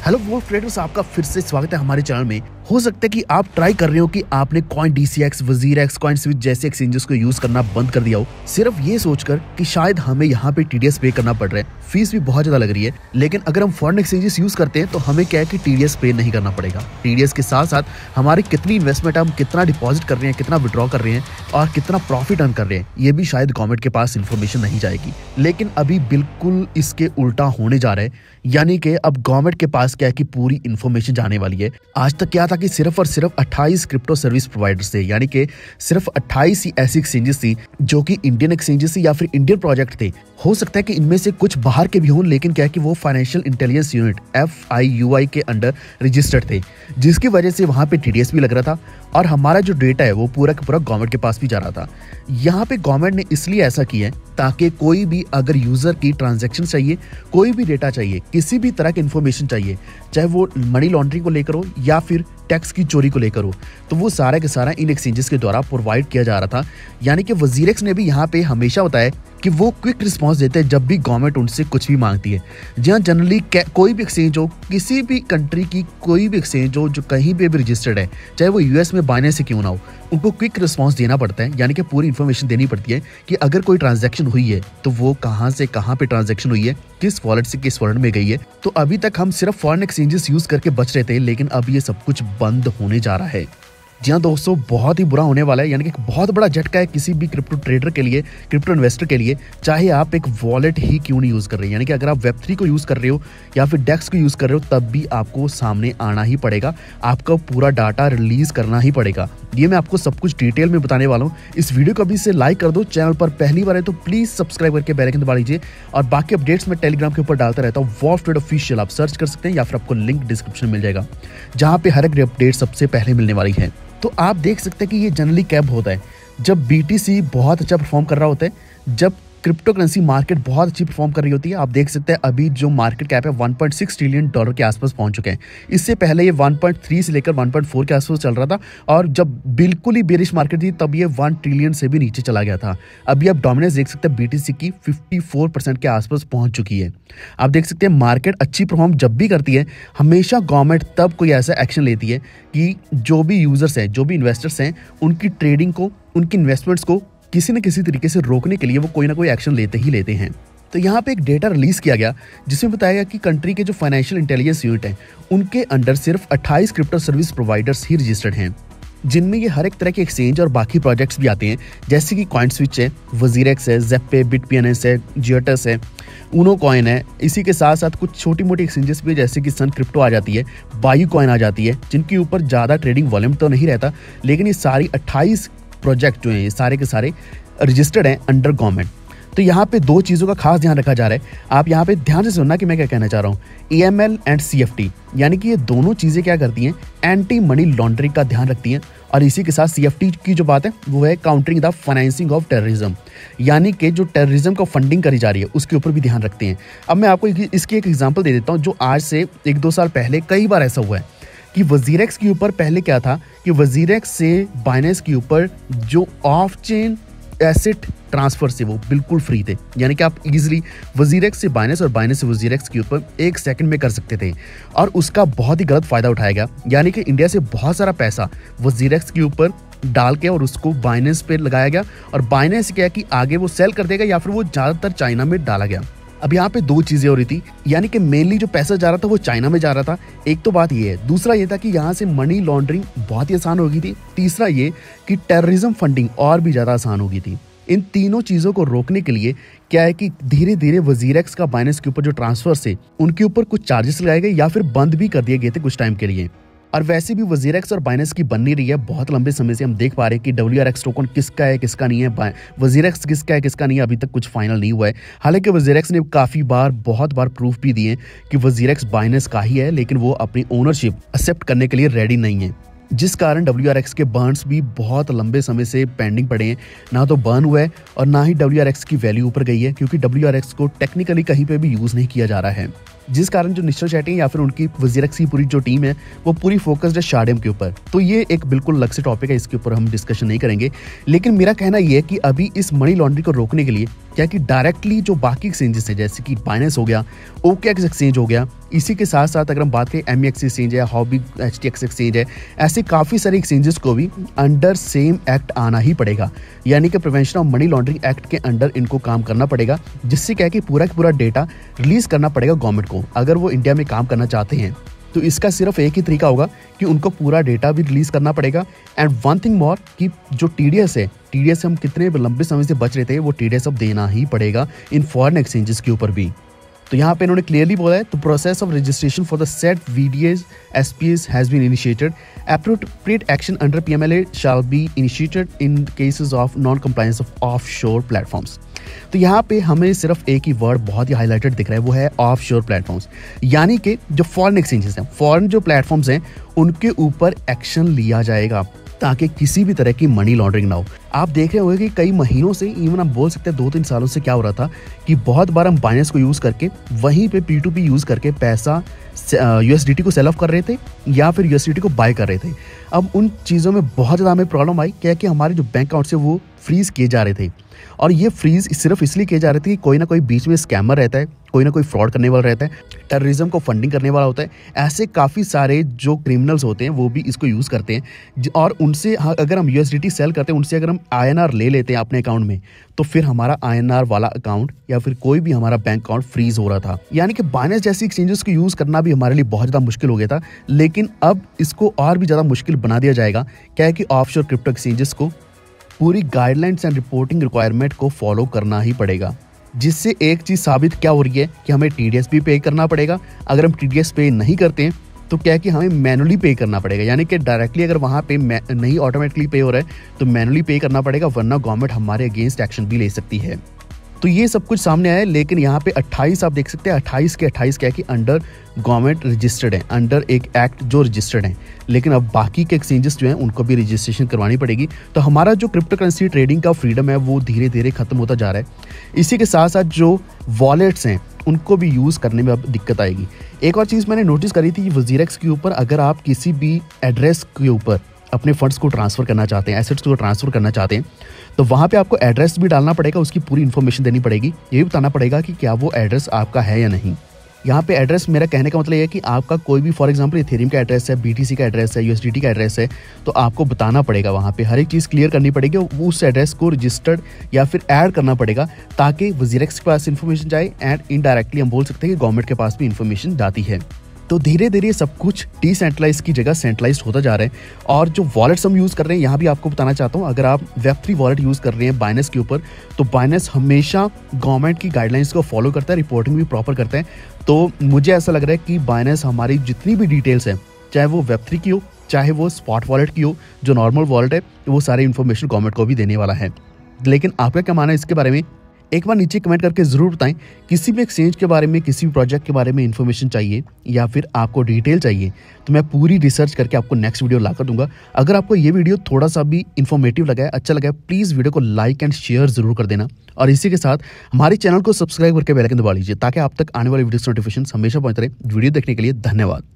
Hello Wolff traders, आपका फिर से स्वागत है हमारे चैनल में। हो सकता है कि आप ट्राई कर रहे हो कि आपने coin DCX, WazirX, coin switch जैसे एक्सचेंजेस को यूज करना बंद कर दिया हो, सिर्फ ये सोचकर कि शायद हमें यहाँ पे TDS पे करना पड़ रहा है, फीस भी बहुत ज्यादा लग रही है। लेकिन अगर हम फॉरेन एक्सचेंजेस यूज करते हैं तो हमें क्या है कि TDS पे नहीं करना पड़ेगा। TDS के साथ साथ हमारी कितनी इन्वेस्टमेंट, हम कितना डिपॉजिट कर रहे हैं, कितना विड्रॉ कर रहे हैं और कितना प्रॉफिट अर्न कर रहे हैं, ये भी शायद गवर्नमेंट के पास इन्फॉर्मेशन नहीं जाएगी। लेकिन अभी बिल्कुल इसके उल्टा होने जा रहा है, यानी कि अब गवर्नमेंट के पास क्या है कि पूरी इन्फॉर्मेशन जाने वाली है। आज तक क्या था कि सिर्फ और सिर्फ 28 क्रिप्टो सर्विस प्रोवाइडर्स थे, यानी कि सिर्फ 28 ही ऐसी एक्सचेंजेस थी जो कि इंडियन एक्सचेंजेस थी या फिर इंडियन प्रोजेक्ट थे। हो सकता है कि इनमें से कुछ बाहर के भी हों, लेकिन क्या है कि वो फाइनेंशियल इंटेलिजेंस यूनिट FIUI के अंडर रजिस्टर्ड थे, जिसकी वजह से वहां पे TDS भी लग रहा था और हमारा जो डेटा है वो पूरा का पूरा गवर्नमेंट के पास भी जा रहा था। यहाँ पे गवर्नमेंट ने इसलिए ऐसा किया है ताकि कोई भी अगर यूजर की ट्रांजैक्शन चाहिए, कोई भी डेटा चाहिए, किसी भी तरह की इंफॉर्मेशन चाहिए, चाहे वो मनी लॉन्ड्रिंग को लेकर हो या फिर टैक्स की चोरी को लेकर हो, तो वो सारा के सारा इन एक्सचेंजेस के द्वारा प्रोवाइड किया जा रहा था। यानी कि वजीरएक्स ने भी यहाँ पे हमेशा बताया कि वो क्विक रिस्पांस देते हैं जब भी गवर्नमेंट उनसे कुछ भी मांगती है। जहाँ जनरली कोई भी एक्सचेंज हो, किसी भी कंट्री की कोई भी एक्सचेंज हो जो कहीं पे भी रजिस्टर्ड है, चाहे वो US में बाइनेंस से क्यों ना हो, उनको क्विक रिस्पांस देना पड़ता है। यानी कि पूरी इन्फॉर्मेशन देनी पड़ती है कि अगर कोई ट्रांजैक्शन हुई है तो वो कहाँ से कहाँ पे ट्रांजैक्शन हुई है, किस वॉलेट से किस वॉलेट में गई है। तो अभी तक हम सिर्फ फॉरेन एक्सचेंजेस यूज करके बच रहे थे, लेकिन अब ये सब कुछ बंद होने जा रहा है। जी हाँ दोस्तों, बहुत ही बुरा होने वाला है, यानी कि बहुत बड़ा झटका है किसी भी क्रिप्टो ट्रेडर के लिए, क्रिप्टो इन्वेस्टर के लिए, चाहे आप एक वॉलेट ही क्यों नहीं यूज कर रहे हैं। यानी कि अगर आप Web3 को यूज कर रहे हो या फिर डेक्स को यूज कर रहे हो, तब भी आपको सामने आना ही पड़ेगा, आपका पूरा डाटा रिलीज करना ही पड़ेगा। ये मैं आपको सब कुछ डिटेल में बताने वाला हूँ। इस वीडियो को अभी से लाइक कर दो, चैनल पर पहली बार है तो प्लीज सब्सक्राइब करके बेल आइकन दबा लीजिए और बाकी अपडेट्स मैं टेलीग्राम के ऊपर डालता रहता हूँ, वॉल्फ ट्रेड ऑफिशियल, आप सर्च कर सकते हैं या फिर आपको लिंक डिस्क्रिप्शन में मिल जाएगा, जहाँ पे हर एक अपडेट सबसे पहले मिलने वाली है। तो आप देख सकते हैं कि ये जनरली कैब होता है जब BTC बहुत अच्छा परफॉर्म कर रहा होता है, जब क्रिप्टो करेंसी मार्केट बहुत अच्छी परफॉर्म कर रही होती है। आप देख सकते हैं अभी जो मार्केट कैप है $1.6 ट्रिलियन के आसपास पहुंच चुके हैं। इससे पहले ये 1.3 से लेकर 1.4 के आसपास चल रहा था और जब बिल्कुल ही बेरिश मार्केट थी तब ये 1 ट्रिलियन से भी नीचे चला गया था। अभी आप डोमिनेंस देख सकते हैं BTC की 54% के आसपास पहुंच चुकी है। आप देख सकते हैं मार्केट अच्छी परफॉर्म जब भी करती है, हमेशा गवर्नमेंट तब कोई ऐसा एक्शन लेती है कि जो भी यूजर्स हैं, जो भी इन्वेस्टर्स हैं, उनकी ट्रेडिंग को, उनकी इन्वेस्टमेंट्स को किसी न किसी तरीके से रोकने के लिए वो कोई ना कोई एक्शन लेते ही लेते हैं। तो यहाँ पे एक डेटा रिलीज किया गया जिसमें बताया गया कि कंट्री के जो फाइनेंशियल इंटेलिजेंस यूनिट हैं, उनके अंडर सिर्फ 28 क्रिप्टो सर्विस प्रोवाइडर्स ही रजिस्टर्ड हैं, जिनमें ये हर एक तरह के एक्सचेंज और बाकी प्रोजेक्ट्स भी आते हैं, जैसे कि कॉइन स्विच है, वजीरएक्स है, ज़ेप्पे, बिटपीएनएस है, जियोटस है, ऊनो कॉइन है। इसी के साथ साथ कुछ छोटी मोटी एक्सचेंजेस भी जैसे कि सन क्रिप्टो आ जाती है, बायू कॉइन आ जाती है, जिनके ऊपर ज़्यादा ट्रेडिंग वॉल्यूम तो नहीं रहता, लेकिन ये सारी 28 प्रोजेक्ट जो हैं ये सारे के सारे रजिस्टर्ड हैं अंडर गवर्नमेंट। तो यहाँ पे दो चीज़ों का खास ध्यान रखा जा रहा है। आप यहाँ पे ध्यान से सुनना कि मैं क्या कहना चाह रहा हूँ। AML एंड CFT, यानी कि ये दोनों चीज़ें क्या करती हैं, एंटी मनी लॉन्ड्रिंग का ध्यान रखती हैं। और इसी के साथ CFT की जो बात है वो है countering the financing of terrorism, यानी कि जो टेररिज्म को फंडिंग करी जा रही है उसके ऊपर भी ध्यान रखते हैं। अब मैं आपको इसकी एक एग्जाम्पल दे देता हूँ, जो आज से 1-2 साल पहले कई बार ऐसा हुआ है कि वजीरएक्स के ऊपर पहले क्या था कि वजीरएक्स से बाइनेंस के ऊपर जो ऑफ चेन एसेट ट्रांसफर से वो बिल्कुल फ्री थे, यानी कि आप इजीली वजीरएक्स से बाइनेंस और बाइनेंस से वजीरएक्स के ऊपर 1 सेकंड में कर सकते थे। और उसका बहुत ही गलत फायदा उठाया गया, यानी कि इंडिया से बहुत सारा पैसा वजीरएक्स के ऊपर डाल के और उसको बाइनेंस पे लगाया गया और बाइनेंस क्या कि आगे वो सेल कर देगा या फिर वो ज्यादातर चाइना में डाला गया। अब यहाँ पे 2 चीजें हो रही थी, यानी कि मेनली जो पैसा जा रहा था वो चाइना में जा रहा था, एक तो बात ये है। दूसरा ये था कि यहाँ से मनी लॉन्ड्रिंग बहुत ही आसान हो गई थी। तीसरा ये कि टेररिज्म फंडिंग और भी ज्यादा आसान हो गई थी। इन तीनों चीजों को रोकने के लिए क्या है कि धीरे धीरे वजीरएक्स का बाइनेंस के ऊपर जो ट्रांसफर से उनके ऊपर कुछ चार्जेस लगाए गए या फिर बंद भी कर दिए गए थे कुछ टाइम के लिए। और वैसे भी वजीरएक्स और बाइनेंस की बन नहीं रही है बहुत लंबे समय से। हम देख पा रहे हैं कि WRX टोकन किसका है किसका नहीं है, वजीरएक्स किसका है किसका नहीं है, अभी तक कुछ फाइनल नहीं हुआ है। हालांकि वजीरएक्स ने काफी बार, बहुत बार प्रूफ भी दिए कि वजीरएक्स बाइनेंस का ही है, लेकिन वो अपनी ओनरशिप एक्सेप्ट करने के लिए रेडी नहीं है, जिस कारण WRX के बर्न्स भी बहुत लंबे समय से पेंडिंग पड़े हैं। ना तो बर्न हुआ है और ना ही WRX की वैल्यू ऊपर गई है, क्योंकि WRX को टेक्निकली कहीं पे भी यूज नहीं किया जा रहा है। जिस कारण जो निश्चल शेट्टी या फिर उनकी वजीरेक्स की पूरी जो टीम है वो पूरी फोकस्ड है शार्डियम के ऊपर। तो ये एक बिल्कुल अलग से टॉपिक है, इसके ऊपर हम डिस्कशन नहीं करेंगे। लेकिन मेरा कहना यह है कि अभी इस मनी लॉन्ड्रिंग को रोकने के लिए क्या कि डायरेक्टली जो बाकी एक्सचेंजेस हैं जैसे कि बाइनेंस हो गया, OKX एक्सचेंज हो गया, इसी के साथ साथ अगर हम बात करें MEX एक्सचेंज है, हॉबी HTX एक्सचेंज है, ऐसे काफ़ी सारे एक्सचेंजेस को भी अंडर सेम एक्ट आना ही पड़ेगा, यानी कि prevention of money laundering act के अंडर इनको काम करना पड़ेगा, जिससे क्या है कि पूरा का पूरा डेटा रिलीज करना पड़ेगा गवर्नमेंट को अगर वो इंडिया में काम करना चाहते हैं। तो इसका सिर्फ एक ही तरीका होगा कि उनको पूरा डेटा भी रिलीज करना पड़ेगा। एंड वन थिंग मोर कि जो TDS है, TDS हम कितने लंबे समय से बच रहे थे, वो TDS अब देना ही पड़ेगा इन फॉरेन एक्सचेंजेस के ऊपर भी। तो यहाँ पे इन्होंने क्लियरली बोला है, तो process of registration for the set VDAs SPAs has been initiated, appropriate action under PMLA shall be initiated in cases of non compliance of offshore platforms. तो यहाँ पे हमें सिर्फ एक ही वर्ड बहुत ही हाईलाइटेड दिख रहा है, वो है ऑफशोर प्लेटफॉर्म्स, यानी कि जो फॉरेन एक्सचेंजेस हैं, फॉरेन जो प्लेटफॉर्म्स हैं, उनके ऊपर एक्शन लिया जाएगा ताकि किसी भी तरह की मनी लॉन्ड्रिंग ना हो। आप देख रहे होंगे कि कई महीनों से, इवन हम बोल सकते हैं 2-3 सालों से क्या हो रहा था कि बहुत बार हम बाइनेंस को यूज़ करके वहीं पे P2P यूज़ करके पैसा USDT को सेल ऑफ कर रहे थे या फिर USDT को बाय कर रहे थे। अब उन चीज़ों में बहुत ज़्यादा हमें प्रॉब्लम आई, क्या कि हमारे जो बैंक अकाउंट से वो फ्रीज़ किए जा रहे थे, और ये फ्रीज सिर्फ इसलिए किए जा रहे थे कि कोई ना कोई बीच में स्कैमर रहता है, कोई ना कोई फ्रॉड करने वाला रहता है, टेररिज्म को फंडिंग करने वाला होता है। ऐसे काफ़ी सारे जो क्रिमिनल्स होते हैं वो भी इसको यूज़ करते हैं, और उनसे अगर हम USDT सेल करते हैं, उनसे अगर हम INR ले लेते हैं अपने अकाउंट में, तो फिर हमारा INR वाला अकाउंट या फिर कोई भी हमारा बैंक अकाउंट फ्रीज हो रहा था। यानी कि बाइनेंस जैसी एक्सचेंजेस को यूज़ करना भी हमारे लिए बहुत ज़्यादा मुश्किल हो गया था। लेकिन अब इसको और भी ज़्यादा मुश्किल बना दिया जाएगा, क्या है कि ऑफशोर क्रिप्टो एक्सचेंजेस को पूरी गाइडलाइंस एंड रिपोर्टिंग रिक्वायरमेंट को फॉलो करना ही पड़ेगा, जिससे एक चीज़ साबित क्या हो रही है कि हमें TDS भी पे करना पड़ेगा। अगर हम TDS पे नहीं करते हैं तो क्या है कि हमें मैनुअली पे करना पड़ेगा, यानी कि डायरेक्टली अगर वहाँ पे नहीं ऑटोमेटिकली पे हो रहा है तो मैनुअली पे करना पड़ेगा, वरना गवर्नमेंट हमारे अगेंस्ट एक्शन भी ले सकती है। तो ये सब कुछ सामने आया है। लेकिन यहाँ पे 28 आप देख सकते हैं, 28 के 28 क्या है कि अंडर गवर्नमेंट रजिस्टर्ड है, अंडर एक एक्ट जो रजिस्टर्ड है। लेकिन अब बाकी के एक्सचेंजेस जो हैं उनको भी रजिस्ट्रेशन करवानी पड़ेगी। तो हमारा जो क्रिप्टो करेंसी ट्रेडिंग का फ्रीडम है वो धीरे धीरे खत्म होता जा रहा है। इसी के साथ साथ जो वॉलेट्स हैं उनको भी यूज़ करने में अब दिक्कत आएगी। एक और चीज़ मैंने नोटिस करी थी कि वजीरेक्स के ऊपर अगर आप किसी भी एड्रेस के ऊपर अपने फंड्स को ट्रांसफ़र करना चाहते हैं, एसेट्स को ट्रांसफ़र करना चाहते हैं, तो वहाँ पे आपको एड्रेस भी डालना पड़ेगा, उसकी पूरी इन्फॉर्मेशन देनी पड़ेगी, ये भी बताना पड़ेगा कि क्या वो एड्रेस आपका है या नहीं। यहाँ पे एड्रेस, मेरा कहने का मतलब ये है कि आपका कोई भी फॉर एग्जांपल इथेरियम का एड्रेस है, BTC का एड्रेस है, USDT का एड्रेस है, तो आपको बताना पड़ेगा, वहाँ पे हर एक चीज़ क्लियर करनी पड़ेगी, वो उस एड्रेस को रजिस्टर्ड या फिर ऐड करना पड़ेगा ताकि वजीरेक्स के पास इन्फॉर्मेशन जाए एंड इनडायरेक्टली हम बोल सकते हैं कि गवर्नमेंट के पास भी इन्फॉर्मेशन जाती है। तो धीरे धीरे सब कुछ डिसेंट्रलाइज की जगह सेंट्रलाइज होता जा रहा है। और जो वॉलेट्स हम यूज़ कर रहे हैं, यहाँ भी आपको बताना चाहता हूँ, अगर आप Web3 वॉलेट यूज़ कर रहे हैं बाइनेंस के ऊपर, तो बाइनेंस हमेशा गवर्नमेंट की गाइडलाइंस को फॉलो करता है, रिपोर्टिंग भी प्रॉपर करता है। तो मुझे ऐसा लग रहा है कि बाइनेंस हमारी जितनी भी डिटेल्स हैं, चाहे वो Web3 की हो, चाहे वो स्पॉट वॉलेट की हो, जो नॉर्मल वॉलेट है, वो सारी इन्फॉर्मेशन गवर्नमेंट को भी देने वाला है। लेकिन आपका क्या मानना है इसके बारे में, एक बार नीचे कमेंट करके ज़रूर बताएं। किसी भी एक्सचेंज के बारे में, किसी भी प्रोजेक्ट के बारे में इन्फॉर्मेशन चाहिए या फिर आपको डिटेल चाहिए, तो मैं पूरी रिसर्च करके आपको नेक्स्ट वीडियो लाकर दूंगा। अगर आपको ये वीडियो थोड़ा सा भी इन्फॉर्मेटिव लगा है, अच्छा लगा है, प्लीज़ वीडियो को लाइक एंड शेयर ज़रूर कर देना। और इसी के साथ हमारे चैनल को सब्सक्राइब करके बेल आइकन दबा लीजिए ताकि आप तक आने वाली वीडियो नोटिफिकेशन हमेशा पहुंचते रहे। वीडियो देखने के लिए धन्यवाद।